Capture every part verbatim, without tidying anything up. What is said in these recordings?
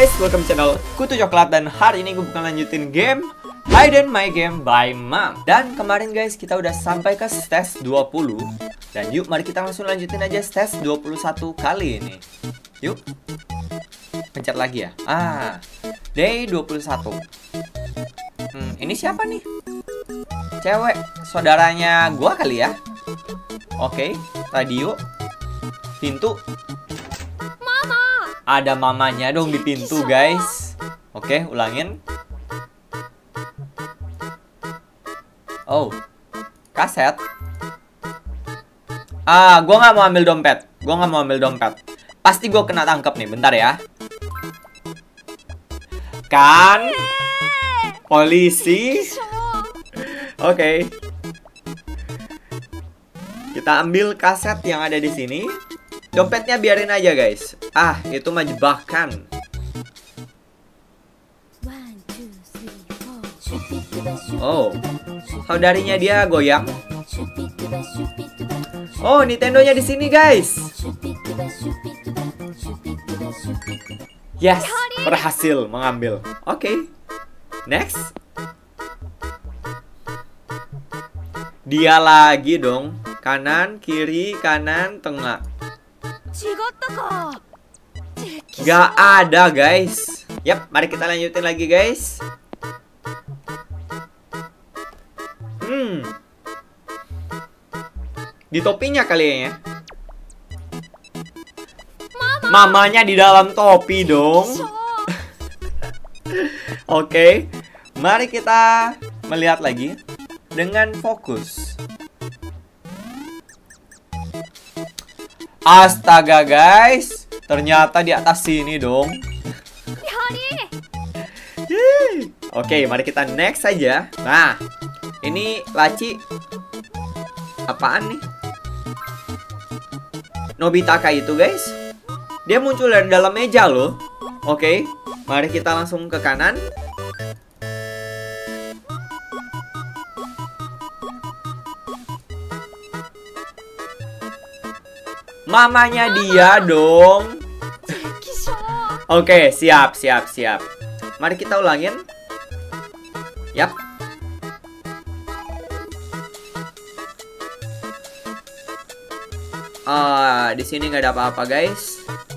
guys, welcome channel Kutu Coklat. Dan hari ini gue bukan lanjutin game Hide My Game by Mom. Dan kemarin guys kita udah sampai ke stage dua puluh. Dan yuk mari kita langsung lanjutin aja stage dua puluh satu kali ini. Yuk, pencet lagi ya. Ah, day dua puluh satu. Hmm, ini siapa nih? Cewek, saudaranya gua kali ya. Oke, radio, pintu. Ada mamanya dong di pintu guys. Oke, ulangin. Oh, kaset. Ah, gua nggak mau ambil dompet. Gua nggak mau ambil dompet. Pasti gua kena tangkap nih. Bentar ya. Kan? Polisi. Oke. Kita ambil kaset yang ada di sini. Dompetnya biarin aja guys. Ah, itu mah jebakan. Oh, saudarinya dia goyang. Oh, Nintendo-nya di sini guys. Yes, berhasil mengambil. Oke, okay. Next. Dia lagi dong. Kanan, kiri, kanan, tengah. Gak ada guys. Yap, mari kita lanjutin lagi guys. Hmm, di topinya kali ya. Mamanya di dalam topi dong. Oke, okay. Mari kita melihat lagi dengan fokus. Astaga guys, ternyata di atas sini dong. Oke, mari kita next saja. Nah, ini laci apaan nih? Nobitaka itu guys. Dia muncul dari dalam meja loh. Oke, mari kita langsung ke kanan. Mamanya dia dong. Oke, siap, siap, siap. Mari kita ulangin. Yap. Ah, di sini nggak ada apa-apa, guys.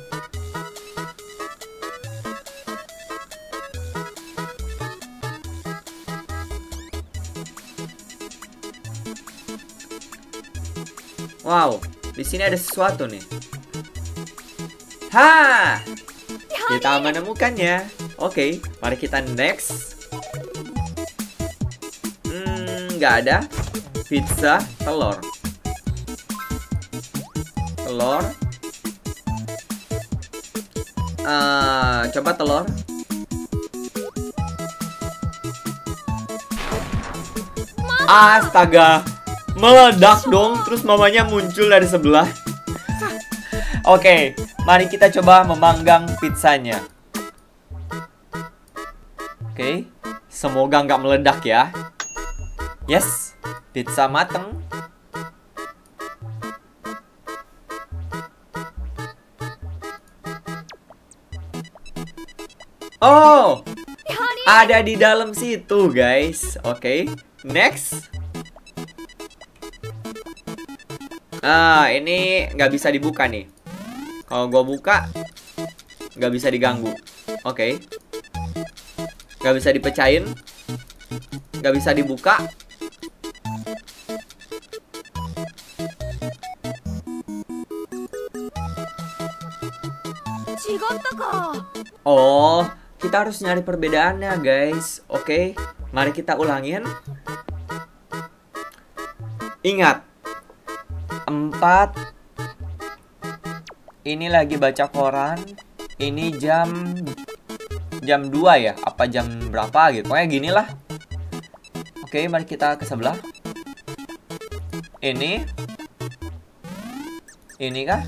Wow. Di sini ada sesuatu nih. Ha! Kita menemukannya. Oke, mari kita next. Hmm, nggak ada. Pizza, telur. Telur. Uh, coba telur. Astaga. Meledak dong, terus mamanya muncul dari sebelah. Oke, mari kita coba memanggang pizzanya. Oke, semoga nggak meledak ya. Yes, pizza mateng. Oh, ada di dalam situ guys. Oke, next. Ah, ini nggak bisa dibuka nih. Kalau gue buka, nggak bisa diganggu. Oke, okay. Nggak bisa dipecahin, nggak bisa dibuka. Oh, kita harus nyari perbedaannya guys. Oke, okay. Mari kita ulangin. Ingat. Empat. Ini lagi baca koran. Ini jam Jam dua ya. Apa jam berapa gitu. Pokoknya gini lah. Oke, mari kita ke sebelah. Ini Ini kah?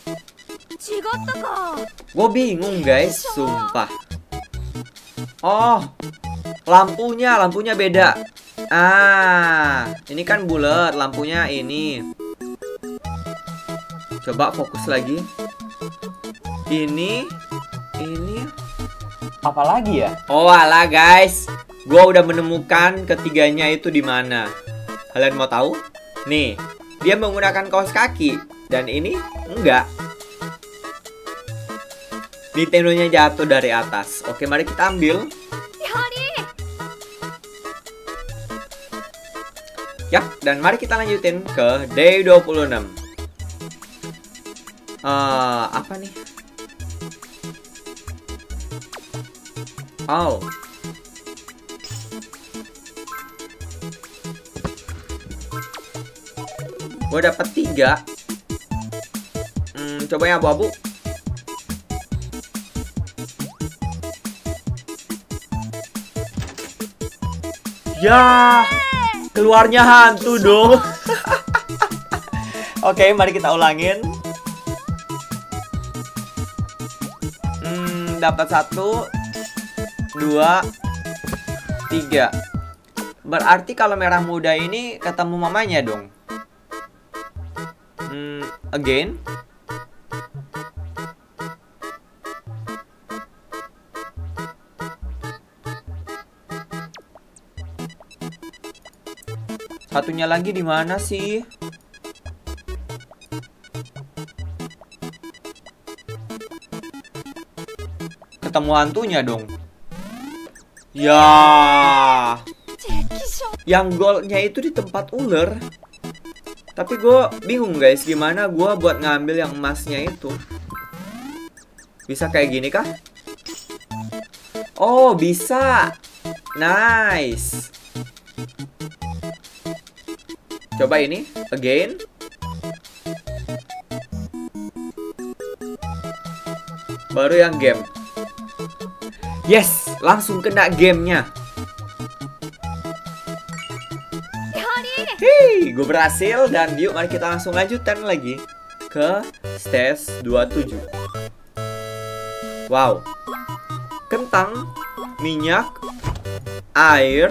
Gue bingung guys. Sumpah. Oh, lampunya Lampunya beda. Ah, ini kan bulat, lampunya ini. Coba fokus lagi. Ini, ini, Apalagi ya? Oh alah guys, gua udah menemukan ketiganya itu di mana. Kalian mau tahu? Nih, dia menggunakan kaos kaki dan ini enggak. Nintendo-nya jatuh dari atas. Oke, mari kita ambil. Ya, dan mari kita lanjutin ke day dua puluh enam. Uh, apa nih? Oh. Gue dapet tiga. Hmm, coba yang abu-abu. Ya, keluarnya hantu dong. Oke, mari kita ulangin. Hmm, dapat satu, dua, tiga. Berarti kalau merah muda ini ketemu mamanya dong. Hmm, again. Satunya lagi di mana sih? Ketemu hantunya dong. Ya. Yang goldnya itu di tempat ular. Tapi gue bingung guys, gimana gue buat ngambil yang emasnya itu. Bisa kayak gini kah? Oh, bisa. Nice. Coba ini, again. Baru yang game. Yes, langsung kena gamenya. Hei, gue berhasil. Dan yuk mari kita langsung lanjutkan lagi ke stage dua puluh tujuh. Wow. Kentang, minyak, air,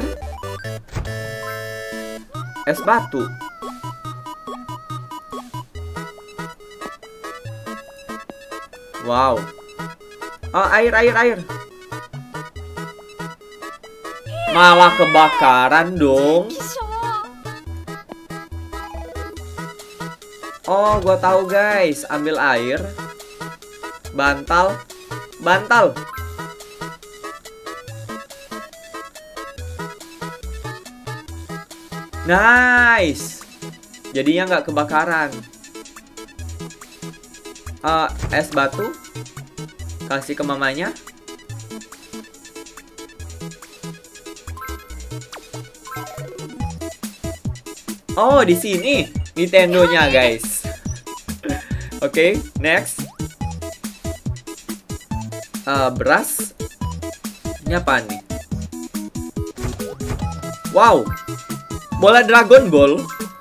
es batu. Wow. Oh, air, air, air. Malah kebakaran dong. Oh, gua tahu guys. Ambil air. Bantal. Bantal. Nice. Jadinya nggak kebakaran. Uh, es batu. Kasih ke mamanya. Oh, di sini Nintendo-nya, guys. Oke, okay, next. Uh, beras. Ini apa nih? Wow. Bola Dragon Ball.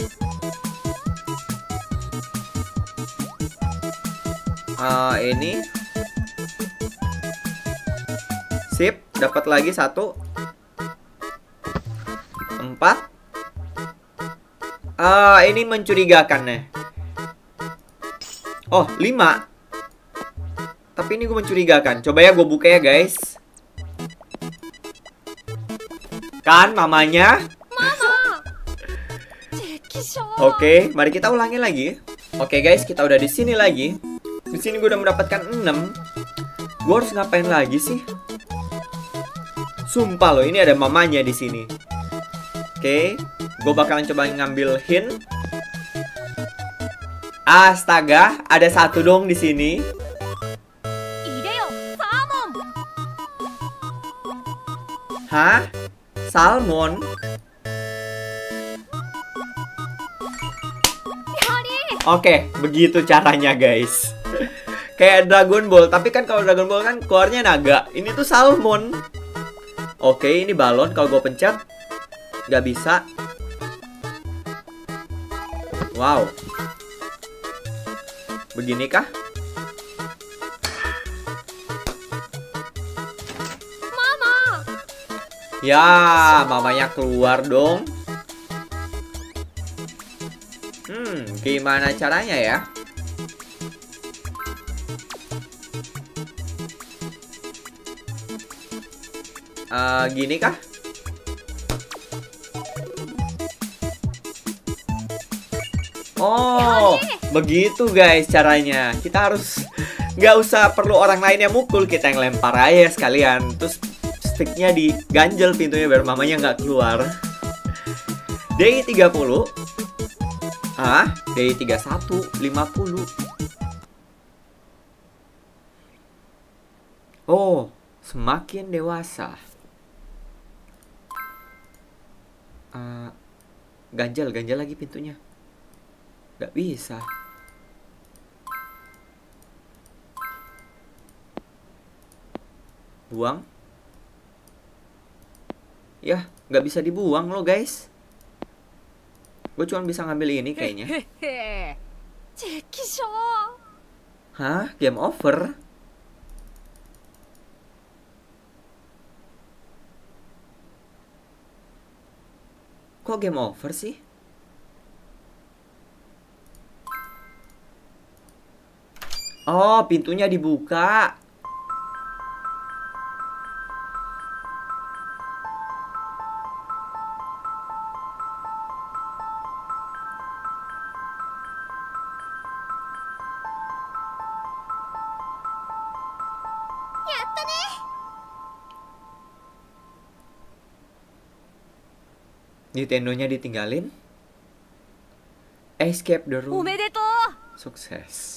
Uh, ini. Sip, dapat lagi satu. Empat. Ah, uh, ini mencurigakan nih. Oh, lima. Tapi ini gue mencurigakan. Coba ya gue buka ya, guys. Kan mamanya? Mama. Oke, okay, mari kita ulangi lagi. Oke, okay, guys, kita udah di sini lagi. Di sini gue udah mendapatkan enam. Gue harus ngapain lagi sih? Sumpah loh, ini ada mamanya di sini. Oke. Okay. Gue bakalan coba ngambil hint. Astaga, ada satu dong di sini. Hah? Salmon? Oke, begitu caranya guys. Kayak Dragon Ball, tapi kan kalau Dragon Ball kan keluarnya naga. Ini tuh salmon. Oke, ini balon. Kalau gue pencet nggak bisa. Wow. Beginikah? Mama. Ya, mamanya keluar dong. Hmm, gimana caranya ya? Uh, gini kah? Oh, begitu guys caranya. Kita harus nggak usah perlu orang lain yang mukul, kita yang lempar aja sekalian. Terus sticknya diganjel pintunya biar mamanya nggak keluar. D I tiga puluh. Ah, D I tiga puluh satu, lima puluh. Oh, semakin dewasa. Uh, ganjel, ganjel lagi pintunya. Gak bisa. Buang. Ya, gak bisa dibuang loh guys. Gue cuma bisa ngambil ini kayaknya. Hah? Game over? Kok game over sih? Oh, pintunya dibuka. Nintendo-nya ditinggalin. Escape the room. Sukses.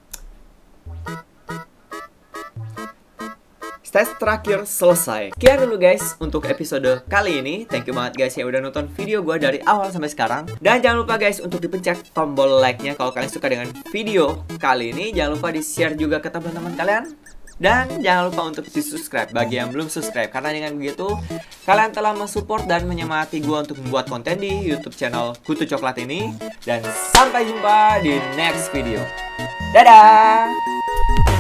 Stage terakhir selesai. Sekian dulu guys untuk episode kali ini. Thank you banget guys yang udah nonton video gue dari awal sampai sekarang. Dan jangan lupa guys untuk dipencet tombol like-nya kalau kalian suka dengan video kali ini. Jangan lupa di-share juga ke teman-teman kalian. Dan jangan lupa untuk di-subscribe bagi yang belum subscribe. Karena dengan begitu kalian telah mensupport dan menyemangati gue untuk membuat konten di YouTube channel Kutu Coklat ini. Dan sampai jumpa di next video. Dadah!